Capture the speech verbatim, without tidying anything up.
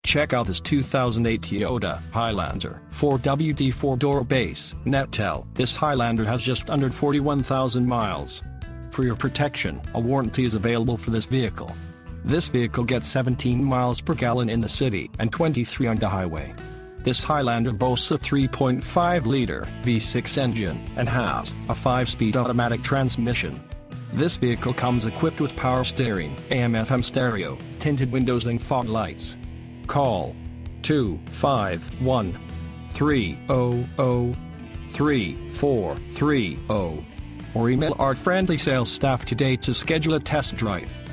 Check out this two thousand eight Toyota Highlander four W D four door base Natl. This Highlander has just under forty-one thousand miles. For your protection, a warranty is available for this vehicle. This vehicle gets seventeen miles per gallon in the city and twenty-three on the highway. This Highlander boasts a three point five liter V six engine and has a five speed automatic transmission. This vehicle comes equipped with power steering, A M F M stereo, tinted windows and fog lights. Call two five one, three hundred, three four three zero or email our friendly sales staff today to schedule a test drive.